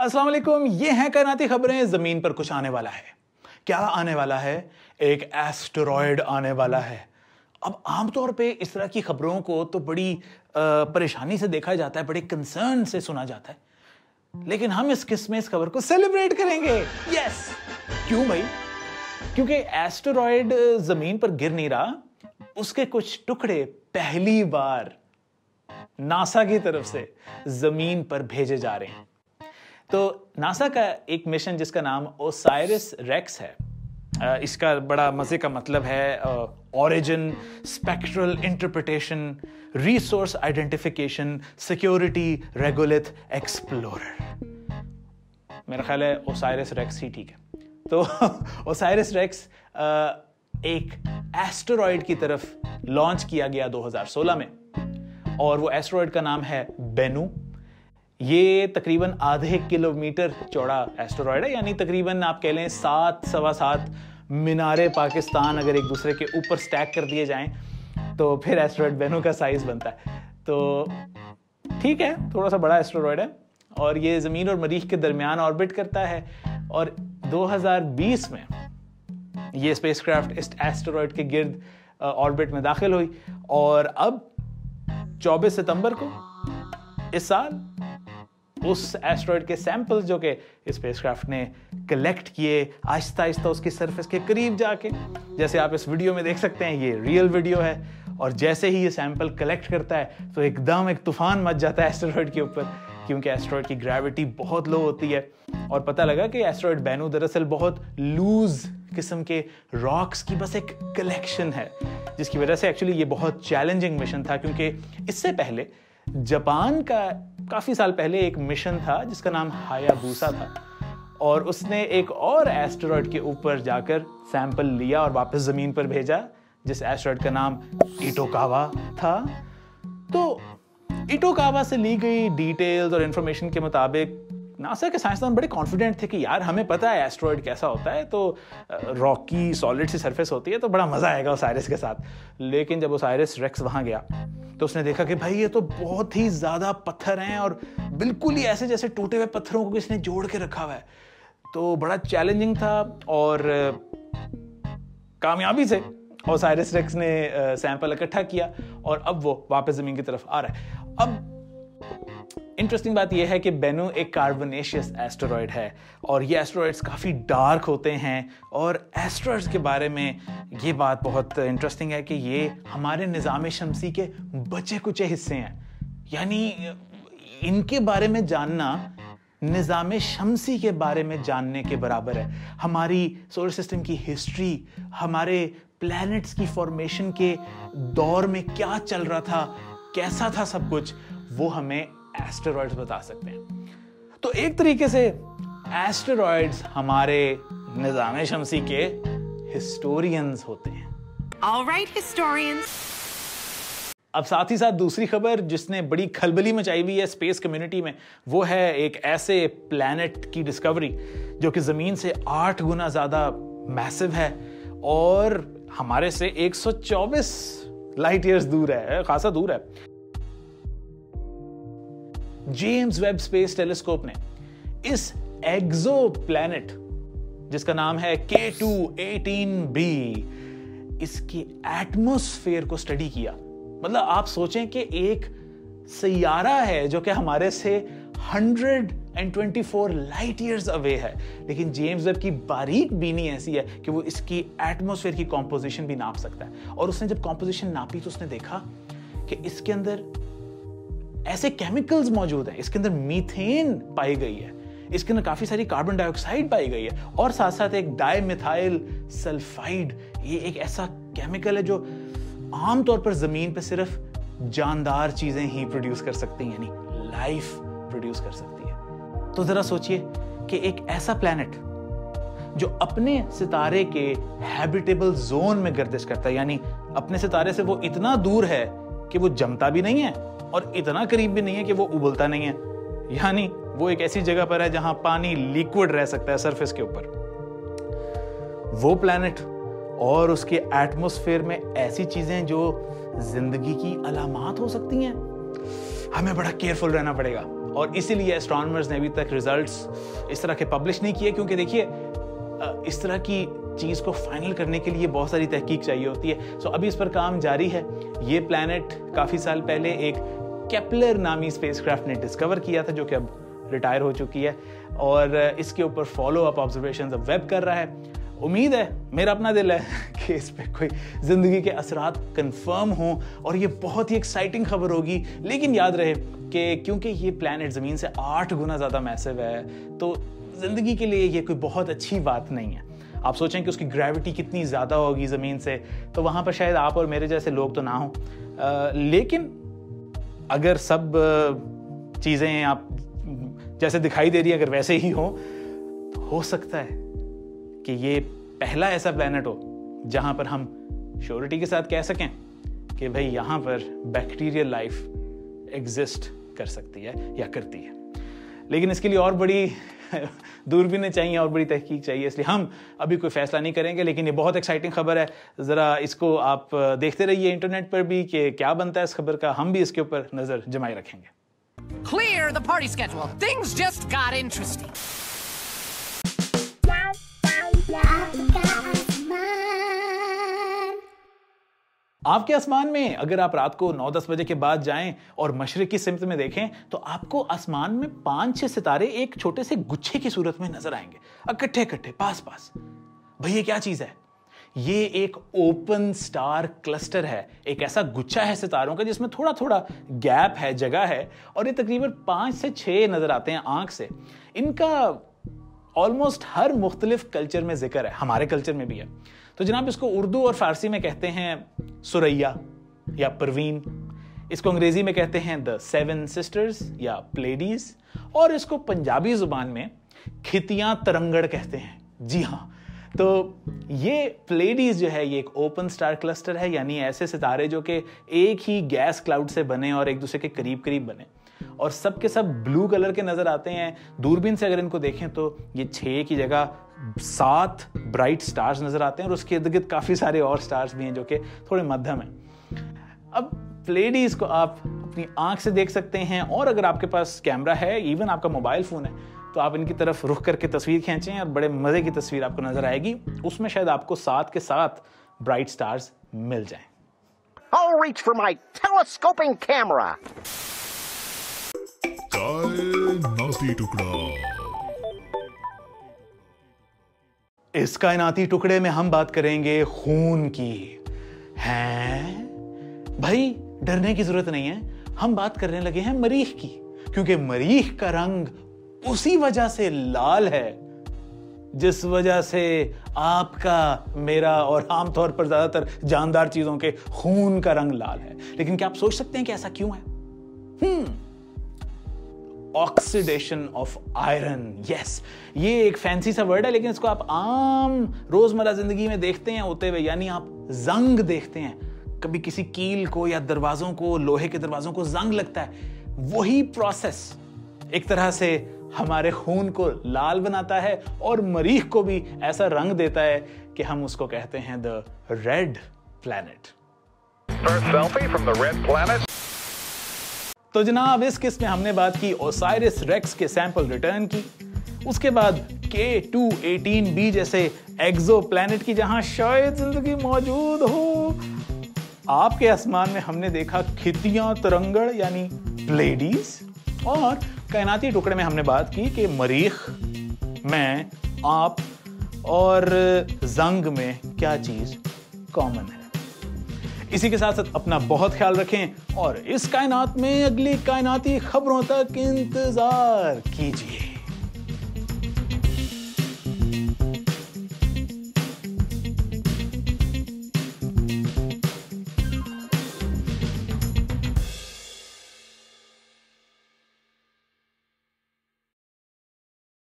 अस्सलाम वालेकुम, ये हैं कायनाती खबरें। जमीन पर कुछ आने वाला है। क्या आने वाला है? एक एस्टेरॉयड आने वाला है। अब आमतौर पे इस तरह की खबरों को तो बड़ी परेशानी से देखा जाता है, बड़े कंसर्न से सुना जाता है, लेकिन हम इस किस्म में इस खबर को सेलिब्रेट करेंगे। यस, क्यों भाई? क्योंकि एस्टेरॉयड जमीन पर गिर नहीं रहा, उसके कुछ टुकड़े पहली बार नासा की तरफ से जमीन पर भेजे जा रहे हैं। तो नासा का एक मिशन जिसका नाम ओसाइरिस रेक्स है, इसका बड़ा मजे का मतलब है origin, spectral interpretation, resource identification, security, regulate, explorer. मेरा ख्याल है ओसाइरिस रेक्स ही ठीक है। तो ओसाइरिस रेक्स एक एस्टेरॉयड की तरफ लॉन्च किया गया 2016 में, और वो एस्टेरॉयड का नाम है बेनू। ये तकरीबन आधे किलोमीटर चौड़ा एस्टेरॉयड है, यानी तकरीबन आप कह लें 7-7.25 मीनारे पाकिस्तान अगर एक दूसरे के ऊपर स्टैक कर दिए जाएं तो फिर एस्टेरॉयड बेनू का साइज बनता है। तो ठीक है, थोड़ा सा बड़ा एस्टेरॉयड है और ये जमीन और मरीख के दरमियान ऑर्बिट करता है। और 2020 में ये स्पेसक्राफ्ट इस एस्टेरॉयड के गिर्द ऑर्बिट में दाखिल हुई, और अब 24 सितंबर को इस साल उस एस्टेरॉयड के सैंपल्स जो कि स्पेसक्राफ्ट ने कलेक्ट किए, आहिस्ता आहिस्ता उसकी सरफेस के करीब जाके, जैसे आप इस वीडियो में देख सकते हैं, ये रियल वीडियो है, और जैसे ही ये सैंपल कलेक्ट करता है तो एकदम एक तूफान मच जाता है एस्टेरॉयड के ऊपर, क्योंकि एस्टेरॉयड की ग्रेविटी बहुत लो होती है। और पता लगा कि एस्टेरॉयड बेनू दरअसल बहुत लूज किस्म के रॉक्स की बस एक कलेक्शन है, जिसकी वजह से एक्चुअली ये बहुत चैलेंजिंग मिशन था। क्योंकि इससे पहले जापान का काफी साल पहले एक मिशन था जिसका नाम हायाबुसा था, और उसने एक और एस्टेरॉयड के ऊपर जाकर सैंपल लिया और वापस जमीन पर भेजा, जिस एस्टेरॉयड का नाम इटोकावा था। तो इटोकावा से ली गई डिटेल्स और इंफॉर्मेशन के मुताबिक नासा के साइंसदान बड़े कॉन्फिडेंट थे कि यार हमें पता है एस्टेरॉयड कैसा होता है, तो रॉकी सॉलिड सी सरफेस होती है, तो बड़ा मजा आएगा ओसाइरिस के साथ। लेकिन जब ओसाइरिस रेक्स वहां गया तो उसने देखा कि भाई ये तो बहुत ही ज्यादा पत्थर हैं, और बिल्कुल ही ऐसे जैसे टूटे हुए पत्थरों को किसने जोड़ के रखा हुआ है। तो बड़ा चैलेंजिंग था, और कामयाबी से ओसाइरिस रेक्स ने सैंपल इकट्ठा किया और अब वो वापस जमीन की तरफ आ रहा है। अब इंटरेस्टिंग बात यह है कि बेनू एक कार्बोनेशियस एस्टेरॉयड है, और ये एस्टेरॉयड्स काफ़ी डार्क होते हैं। और एस्टेरॉयड्स के बारे में ये बात बहुत इंटरेस्टिंग है कि ये हमारे निज़ाम शमसी के बचे कुचे हिस्से हैं, यानी इनके बारे में जानना निज़ाम शमसी के बारे में जानने के बराबर है। हमारी सोलर सिस्टम की हिस्ट्री, हमारे प्लैनेट्स की फॉर्मेशन के दौर में क्या चल रहा था, कैसा था सब कुछ, वो हमें एस्टेरॉयड्स बता सकते हैं। तो एक तरीके से एस्टेरॉयड्स हमारे निज़ाम शमसी के हिस्टोरियंस होते हैं। All right, historians. अब साथ ही साथ दूसरी खबर जिसने बड़ी खलबली मचाई हुई है स्पेस कम्युनिटी में, वो है एक ऐसे प्लैनेट की डिस्कवरी जो कि जमीन से 8 गुना ज्यादा मैसिव है और हमारे से 124 लाइट ईयर्स दूर है, खासा दूर है। जेम्स वेब स्पेस टेलीस्कोप ने इस एक्सो प्लैनेट जिसका नाम है K2-18b, इसके एटमॉस्फेयर को स्टडी किया। मतलब आप सोचें कि एक सैयारा है जो कि हमारे से 124 लाइट ईयर्स अवे है, लेकिन जेम्स वेब की बारीक बीनी ऐसी है कि वो इसकी एटमॉस्फेयर की कॉम्पोजिशन भी नाप सकता है। और उसने जब कॉम्पोजिशन नापी तो उसने देखा कि इसके अंदर ऐसे केमिकल्स मौजूद हैं, इसके अंदर मीथेन पाई गई है, इसके अंदर काफी सारी कार्बन डाइऑक्साइड पाई गई है, और साथ साथ एक डाइमिथाइल सल्फाइड, ये एक ऐसा केमिकल है जो आमतौर पर जमीन पे सिर्फ जानदार चीजें ही प्रोड्यूस कर सकती हैं, यानी लाइफ प्रोड्यूस कर सकती है। तो जरा सोचिए कि एक ऐसा प्लैनेट जो अपने सितारे के हैबिटेबल जोन में गर्दिश करता है, यानी अपने सितारे से वो इतना दूर है कि वो जमता भी नहीं है और इतना करीब भी नहीं है कि वो उबलता नहीं है, यानी वो एक ऐसी जगह पर है जहां पानी लिक्विड रह सकता है सरफेस के ऊपर। वो प्लैनेट और उसके एटमॉस्फेयर में ऐसी चीजें जो जिंदगी की अलामात हो सकती हैं, हमें बड़ा केयरफुल रहना पड़ेगा। और इसीलिए एस्ट्रोनॉमर्स ने अभी तक रिजल्ट्स इस तरह के पब्लिश नहीं किए, क्योंकि देखिए इस तरह की चीज़ को फाइनल करने के लिए बहुत सारी तहकीक चाहिए होती है। सो अभी इस पर काम जारी है। ये प्लैनेट काफ़ी साल पहले एक केपलर नामी स्पेसक्राफ्ट ने डिस्कवर किया था, जो कि अब रिटायर हो चुकी है, और इसके ऊपर फॉलो अप ऑब्जर्वेशंस अब वेब कर रहा है। उम्मीद है, मेरा अपना दिल है कि इस पे कोई ज़िंदगी के असरात कंफर्म हों और ये बहुत ही एक्साइटिंग खबर होगी। लेकिन याद रहे कि क्योंकि ये प्लैनेट ज़मीन से 8 गुना ज़्यादा मैसिव है, तो ज़िंदगी के लिए ये कोई बहुत अच्छी बात नहीं है। आप सोचें कि उसकी ग्रेविटी कितनी ज़्यादा होगी ज़मीन से, तो वहाँ पर शायद आप और मेरे जैसे लोग तो ना हों, लेकिन अगर सब चीज़ें आप जैसे दिखाई दे रही है अगर वैसे ही हो, तो हो सकता है कि ये पहला ऐसा प्लैनेट हो जहां पर हम श्योरिटी के साथ कह सकें कि भाई यहां पर बैक्टीरियल लाइफ एग्जिस्ट कर सकती है या करती है। लेकिन इसके लिए और बड़ी दूरबीनें चाहिए और बड़ी तहकीक चाहिए, इसलिए हम अभी कोई फैसला नहीं करेंगे। लेकिन ये बहुत एक्साइटिंग खबर है, ज़रा इसको आप देखते रहिए इंटरनेट पर भी कि क्या बनता है इस खबर का। हम भी इसके ऊपर नज़र जमाए रखेंगे। Clear the party schedule. Things just got interesting. आपके आसमान में अगर आप रात को 9-10 बजे के बाद जाएं और मशरिक की सिमत में देखें, तो आपको आसमान में 5-6 सितारे एक छोटे से गुच्छे की सूरत में नजर आएंगे, इकट्ठे इकट्ठे पास पास। भाई ये क्या चीज है? ये एक ओपन स्टार क्लस्टर है, एक ऐसा गुच्छा है सितारों का जिसमें थोड़ा थोड़ा गैप है, जगह है, और ये तकरीबन 5 से 6 नजर आते हैं आंख से। इनका ऑलमोस्ट हर मुख्तलिफ कल्चर में जिक्र है, हमारे कल्चर में भी है। तो जनाब इसको उर्दू और फारसी में कहते हैं सुरैया या परवीन, इसको अंग्रेजी में कहते हैं द 7 सिस्टर्स या प्लेडीज, और इसको पंजाबी जुबान में खितियां तरंगड़ कहते हैं। जी हाँ, तो ये प्लेडीज जो है ये एक ओपन स्टार क्लस्टर है, यानी ऐसे सितारे जो कि एक ही गैस क्लाउड से बने और एक दूसरे के करीब करीब बने, और सब के सब ब्लू कलर के नजर आते हैं। दूरबीन से अगर इनको देखें तो ये 6 की जगह 7 ब्राइट स्टार्स नजर आते हैं, और उसके इर्द गिर्द काफी सारे और स्टार्स भी हैं जो कि थोड़े मध्यम हैं। अब प्लेडीज को आप अपनी आंख से देख सकते हैं, और अगर आपके पास कैमरा है, इवन आपका मोबाइल फोन है, तो आप इनकी तरफ रुख करके तस्वीर खींचें और बड़े मजे की तस्वीर आपको नजर आएगी। उसमें शायद आपको 7 के 7 ब्राइट स्टार्स मिल जाएं। I'll reach for my telescoping camera. कायनाती टुकड़ा। इस कायनाती टुकड़े में हम बात करेंगे खून की। हैं भाई, डरने की जरूरत नहीं है, हम बात करने लगे हैं मरीख की, क्योंकि मरीख का रंग उसी वजह से लाल है जिस वजह से आपका, मेरा और आमतौर पर ज्यादातर जानदार चीजों के खून का रंग लाल है। लेकिन क्या आप सोच सकते हैं कि ऐसा क्यों है? Oxidation of iron. यस, ये एक फैंसी सा वर्ड है, लेकिन इसको आप आम रोजमर्रा जिंदगी में देखते हैं होते हुए, यानी आप जंग देखते हैं। कभी किसी कील को या दरवाजों को, लोहे के दरवाजों को जंग लगता है, वही प्रोसेस एक तरह से हमारे खून को लाल बनाता है और मरीख को भी ऐसा रंग देता है कि हम उसको कहते हैं the red planet. First selfie from the red planet. तो जनाब इस किस्म में हमने बात की ओसाइरिस रेक्स के सैंपल रिटर्न की, उसके बाद K2-18b जैसे एक्सो प्लैनेट की जहां शायद जिंदगी मौजूद हो। आपके आसमान में हमने देखा खितियां तरंगड़ यानी प्लेडीज, और कायनाती टुकड़े में हमने बात की कि मरीख, मैं, आप और जंग में क्या चीज कॉमन है। इसी के साथ साथ अपना बहुत ख्याल रखें और इस कायनात में अगली कायनाती खबरों तक इंतजार कीजिए।